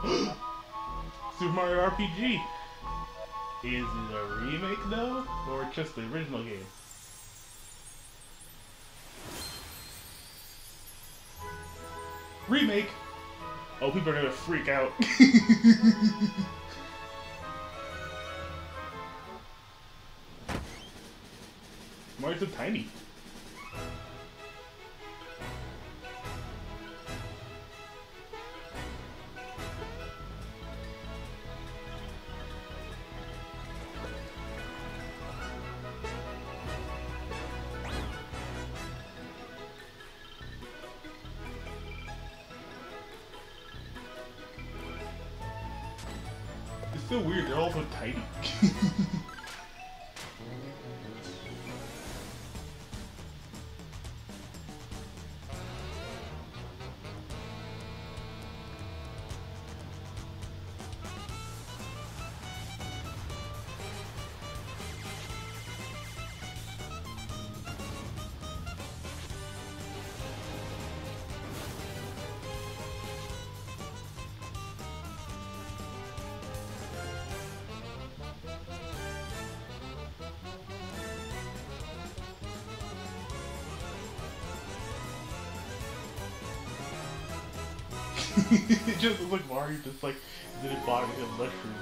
Super Mario RPG. Is it a remake though, or just the original game? Remake. Oh, people are gonna freak out. Mario's so tiny. It's so weird, they're all so tiny. It just looks like Mario just like did it body a mushroom.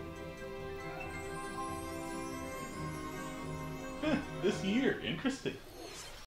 This year, interesting.